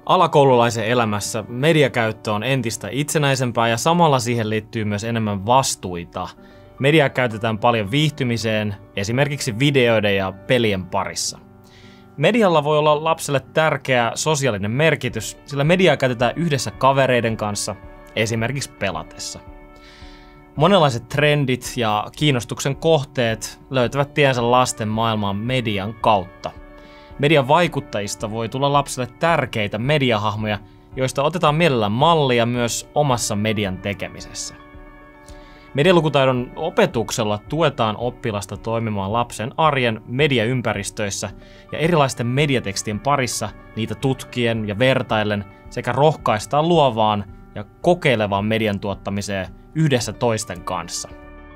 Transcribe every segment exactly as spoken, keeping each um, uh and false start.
Alakoululaisen elämässä mediakäyttö on entistä itsenäisempää ja samalla siihen liittyy myös enemmän vastuita. Mediaa käytetään paljon viihtymiseen, esimerkiksi videoiden ja pelien parissa. Medialla voi olla lapselle tärkeä sosiaalinen merkitys, sillä mediaa käytetään yhdessä kavereiden kanssa, esimerkiksi pelatessa. Monenlaiset trendit ja kiinnostuksen kohteet löytävät tiensä lasten maailmaan median kautta. Median vaikuttajista voi tulla lapselle tärkeitä mediahahmoja, joista otetaan mielellään mallia myös omassa median tekemisessä. Medialukutaidon opetuksella tuetaan oppilasta toimimaan lapsen arjen mediaympäristöissä ja erilaisten mediatekstien parissa niitä tutkien ja vertaillen sekä rohkaistaan luovaan ja kokeilevaan median tuottamiseen yhdessä toisten kanssa.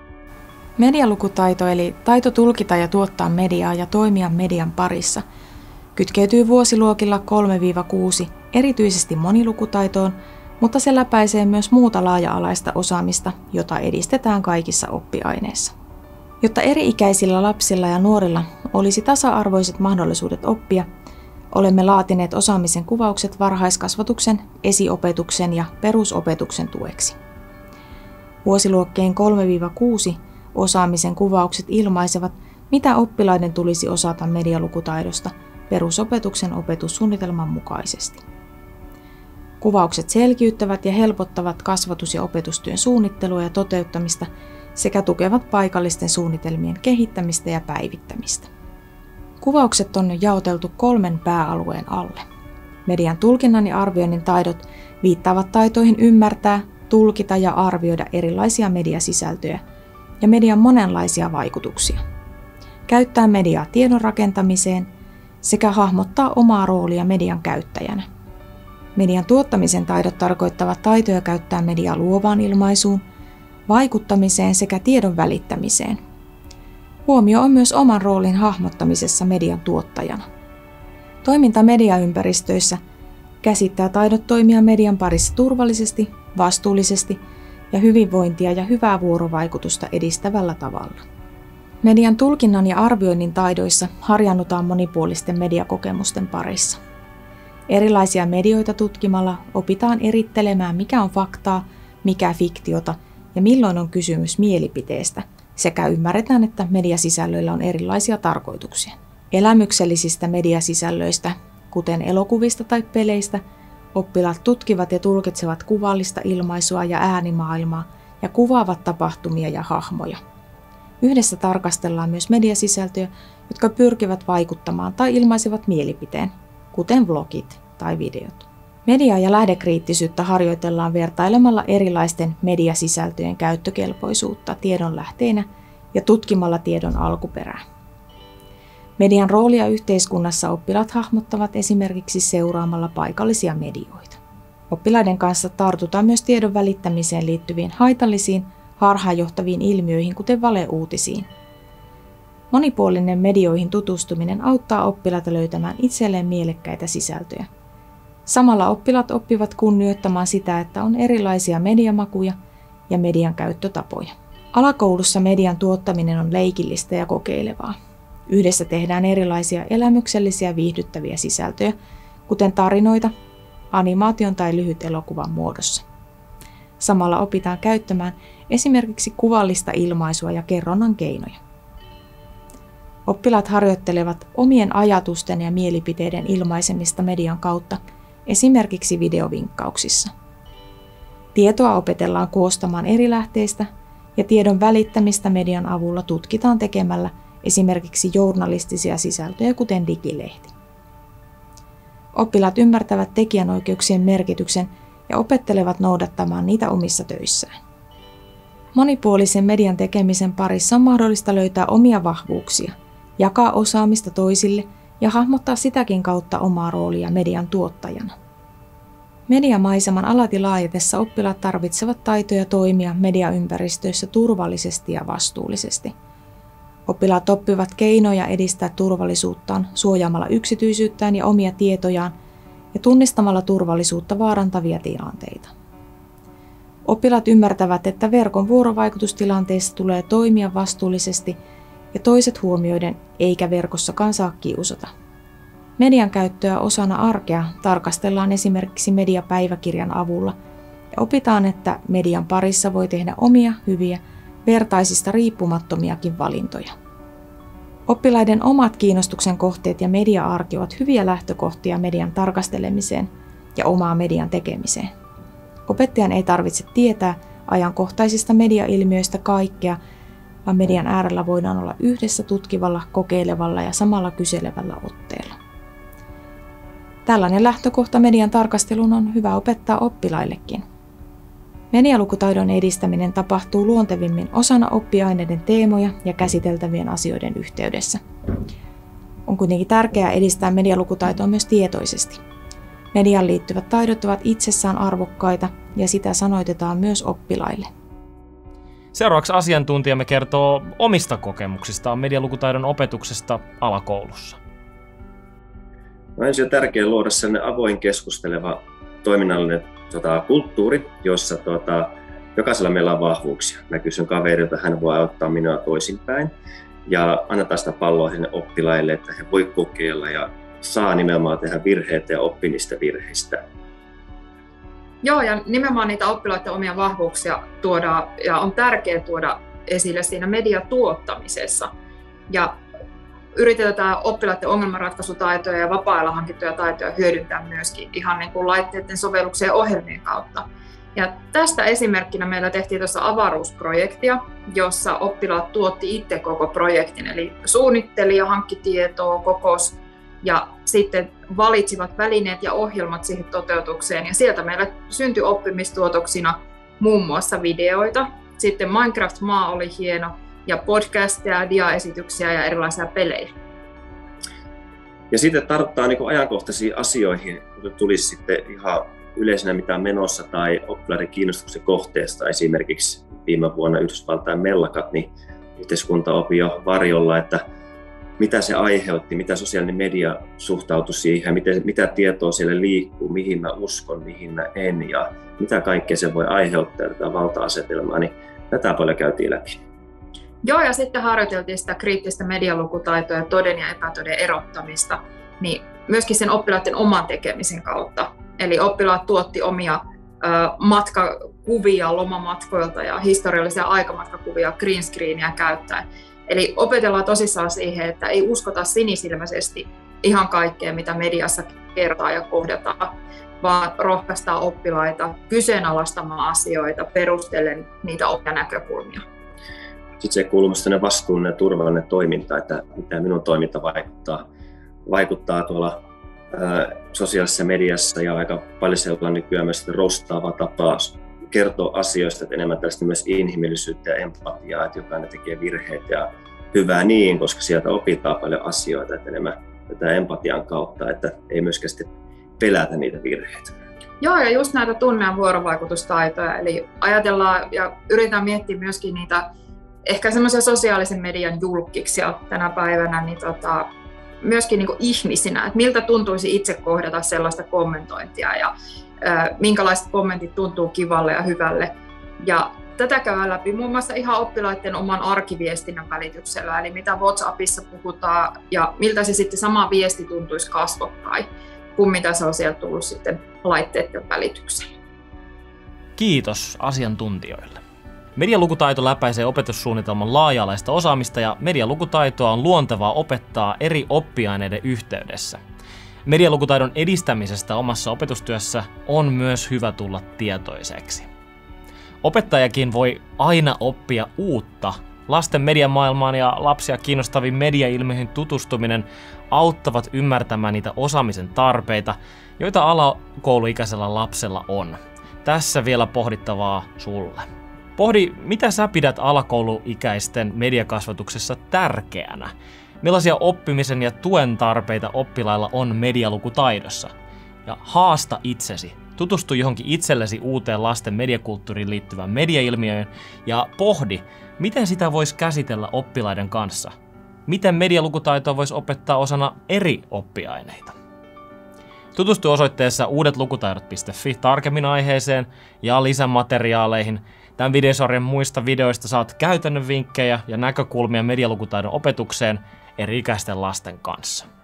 Medialukutaito eli taito tulkita ja tuottaa mediaa ja toimia median parissa kytkeytyy vuosiluokilla kolme kuusi erityisesti monilukutaitoon, mutta se läpäisee myös muuta laaja-alaista osaamista, jota edistetään kaikissa oppiaineissa. Jotta eri-ikäisillä lapsilla ja nuorilla olisi tasa-arvoiset mahdollisuudet oppia, olemme laatineet osaamisen kuvaukset varhaiskasvatuksen, esiopetuksen ja perusopetuksen tueksi. Vuosiluokkeen kolme kuusi osaamisen kuvaukset ilmaisevat, mitä oppilaiden tulisi osata medialukutaidosta perusopetuksen opetussuunnitelman mukaisesti. Kuvaukset selkiyttävät ja helpottavat kasvatus- ja opetustyön suunnittelua ja toteuttamista sekä tukevat paikallisten suunnitelmien kehittämistä ja päivittämistä. Kuvaukset on jaoteltu kolmen pääalueen alle. Median tulkinnan ja arvioinnin taidot viittaavat taitoihin ymmärtää, tulkita ja arvioida erilaisia mediasisältöjä ja median monenlaisia vaikutuksia. Käyttää mediaa tiedon rakentamiseen sekä hahmottaa omaa roolia median käyttäjänä. Median tuottamisen taidot tarkoittavat taitoja käyttää mediaa luovaan ilmaisuun, vaikuttamiseen sekä tiedon välittämiseen. Huomio on myös oman roolin hahmottamisessa median tuottajana. Toiminta mediaympäristöissä käsittää taidot toimia median parissa turvallisesti, vastuullisesti ja hyvinvointia ja hyvää vuorovaikutusta edistävällä tavalla. Median tulkinnan ja arvioinnin taidoissa harjannutaan monipuolisten mediakokemusten parissa. Erilaisia medioita tutkimalla opitaan erittelemään, mikä on faktaa, mikä fiktiota ja milloin on kysymys mielipiteestä, sekä ymmärretään, että mediasisällöillä on erilaisia tarkoituksia. Elämyksellisistä mediasisällöistä, kuten elokuvista tai peleistä, oppilaat tutkivat ja tulkitsevat kuvallista ilmaisua ja äänimaailmaa ja kuvaavat tapahtumia ja hahmoja. Yhdessä tarkastellaan myös mediasisältöjä, jotka pyrkivät vaikuttamaan tai ilmaisevat mielipiteen, kuten vlogit tai videot. Media- ja lähdekriittisyyttä harjoitellaan vertailemalla erilaisten mediasisältöjen käyttökelpoisuutta tiedon lähteinä ja tutkimalla tiedon alkuperää. Median roolia yhteiskunnassa oppilaat hahmottavat esimerkiksi seuraamalla paikallisia medioita. Oppilaiden kanssa tartutaan myös tiedon välittämiseen liittyviin haitallisiin, harhaanjohtaviin ilmiöihin, kuten valeuutisiin. Monipuolinen medioihin tutustuminen auttaa oppilaita löytämään itselleen mielekkäitä sisältöjä. Samalla oppilaat oppivat kunnioittamaan sitä, että on erilaisia mediamakuja ja median käyttötapoja. Alakoulussa median tuottaminen on leikillistä ja kokeilevaa. Yhdessä tehdään erilaisia elämyksellisiä viihdyttäviä sisältöjä, kuten tarinoita, animaation tai lyhyt elokuvan muodossa. Samalla opitaan käyttämään esimerkiksi kuvallista ilmaisua ja kerronnan keinoja. Oppilaat harjoittelevat omien ajatusten ja mielipiteiden ilmaisemista median kautta, esimerkiksi videovinkkauksissa. Tietoa opetellaan koostamaan eri lähteistä ja tiedon välittämistä median avulla tutkitaan tekemällä esimerkiksi journalistisia sisältöjä, kuten digilehti. Oppilaat ymmärtävät tekijänoikeuksien merkityksen ja opettelevat noudattamaan niitä omissa töissään. Monipuolisen median tekemisen parissa on mahdollista löytää omia vahvuuksia, jakaa osaamista toisille ja hahmottaa sitäkin kautta omaa roolia median tuottajana. Mediamaiseman alati laajetessa oppilaat tarvitsevat taitoja toimia mediaympäristöissä turvallisesti ja vastuullisesti. Oppilaat oppivat keinoja edistää turvallisuuttaan suojaamalla yksityisyyttään ja omia tietojaan ja tunnistamalla turvallisuutta vaarantavia tilanteita. Oppilaat ymmärtävät, että verkon vuorovaikutustilanteissa tulee toimia vastuullisesti ja toiset huomioiden, eikä verkossakaan saa kiusata. Median käyttöä osana arkea tarkastellaan esimerkiksi mediapäiväkirjan avulla ja opitaan, että median parissa voi tehdä omia, hyviä, vertaisista riippumattomiakin valintoja. Oppilaiden omat kiinnostuksen kohteet ja media-arki ovat hyviä lähtökohtia median tarkastelemiseen ja omaa median tekemiseen. Opettajan ei tarvitse tietää ajankohtaisista mediailmiöistä kaikkea, vaan median äärellä voidaan olla yhdessä tutkivalla, kokeilevalla ja samalla kyselevällä otteella. Tällainen lähtökohta median tarkasteluun on hyvä opettaa oppilaillekin. Medialukutaidon edistäminen tapahtuu luontevimmin osana oppiaineiden teemoja ja käsiteltävien asioiden yhteydessä. On kuitenkin tärkeää edistää medialukutaitoa myös tietoisesti. Mediaan liittyvät taidot ovat itsessään arvokkaita ja sitä sanoitetaan myös oppilaille. Seuraavaksi asiantuntijamme kertoo omista kokemuksistaan medialukutaidon opetuksesta alakoulussa. No ensin on tärkeää luoda sellainen avoin, keskusteleva, toiminnallinen tota, kulttuuri, jossa tota, jokaisella meillä on vahvuuksia. Mä kysyn kaverilta, hän voi auttaa minua toisinpäin. Ja annetaan sitä palloa sinne oppilaille, että he voi kokeilla ja saa nimenomaan tehdä virheitä ja oppia niistä virheistä. Joo, ja nimenomaan niitä oppilaiden omia vahvuuksia tuodaan ja on tärkeää tuoda esille siinä mediatuottamisessa. Ja yritetään oppilaiden ongelmanratkaisutaitoja ja vapaa-ajalla hankittuja taitoja hyödyntää myöskin ihan niin kuin laitteiden, sovelluksien ja ohjelmien kautta. Ja tästä esimerkkinä meillä tehtiin tuossa avaruusprojektia, jossa oppilaat tuotti itse koko projektin, eli suunnitteli ja hankki tietoa, kokosi ja sitten valitsivat välineet ja ohjelmat siihen toteutukseen. Ja sieltä meillä syntyi oppimistuotoksina muun muassa videoita. Sitten Minecraft-maa oli hieno ja podcasteja, diaesityksiä ja erilaisia pelejä. Ja sitten tartutaan niin kuin ajankohtaisiin asioihin, kun tulisi sitten ihan yleisenä mitä menossa tai oppilaiden kiinnostuksen kohteesta. Esimerkiksi viime vuonna Yhdysvaltain mellakat, niin yhteiskunta opi jo varjolla, että mitä se aiheutti, mitä sosiaalinen media suhtautui siihen, miten, mitä tietoa siellä liikkuu, mihin mä uskon, mihin mä en ja mitä kaikkea se voi aiheuttaa tätä valta-asetelmaa, niin tätä paljon käytiin läpi. Joo, ja sitten harjoiteltiin sitä kriittistä medialukutaitoa ja toden ja epätoden erottamista, niin myöskin sen oppilaiden oman tekemisen kautta. Eli oppilaat tuotti omia ö, matkakuvia lomamatkoilta ja historiallisia aikamatkakuvia green screenia käyttäen. Eli opetellaan tosissaan siihen, että ei uskota sinisilmäisesti ihan kaikkea, mitä mediassa kertaa ja kohdataan, vaan rohkaistaan oppilaita kyseenalaistamaan asioita, perustellen niitä omia näkökulmia. Sitten se kuuluu myös vastuullinen ja turvallinen toiminta, että mitä minun toiminta vaikuttaa, vaikuttaa tuolla ää, sosiaalisessa mediassa ja aika paljon siellä on nykyään myös rostaava tapa kertoa asioista, että enemmän tällaista myös inhimillisyyttä ja empatiaa, että jokainen tekee virheitä ja hyvää niin, koska sieltä opitaan paljon asioita, että enemmän tätä empatian kautta, että ei myöskään sitten pelätä niitä virheitä. Joo, ja just näitä tunne- ja vuorovaikutustaitoja, eli ajatellaan ja yritetään miettiä myöskin niitä ehkä semmoisia sosiaalisen median julkkiksia tänä päivänä, niin tota, myöskin niin kuin ihmisinä, että miltä tuntuisi itse kohdata sellaista kommentointia ja ä, minkälaiset kommentit tuntuu kivalle ja hyvälle. Ja tätä käydään läpi muun muassa ihan oppilaiden oman arkiviestinnän välityksellä, eli mitä WhatsAppissa puhutaan ja miltä se sitten sama viesti tuntuisi kasvokkain, kuin mitä se on sieltä tullut sitten laitteiden välityksellä. Kiitos asiantuntijoille. Medialukutaito läpäisee opetussuunnitelman laaja-alaista osaamista ja medialukutaitoa on luontevaa opettaa eri oppiaineiden yhteydessä. Medialukutaidon edistämisestä omassa opetustyössä on myös hyvä tulla tietoiseksi. Opettajakin voi aina oppia uutta. Lasten mediamaailmaan ja lapsia kiinnostaviin mediailmiöihin tutustuminen auttavat ymmärtämään niitä osaamisen tarpeita, joita alakouluikäisellä lapsella on. Tässä vielä pohdittavaa sulle. Pohdi, mitä sä pidät alakouluikäisten mediakasvatuksessa tärkeänä? Millaisia oppimisen ja tuen tarpeita oppilailla on medialukutaidossa? Ja haasta itsesi. Tutustu johonkin itsellesi uuteen lasten mediakulttuuriin liittyvään mediailmiöön ja pohdi, miten sitä voisi käsitellä oppilaiden kanssa. Miten medialukutaitoa voisi opettaa osana eri oppiaineita. Tutustu osoitteessa uudetlukutaidot piste fi tarkemmin aiheeseen ja lisämateriaaleihin. Tämän videosarjan muista videoista saat käytännön vinkkejä ja näkökulmia medialukutaidon opetukseen eri ikäisten lasten kanssa.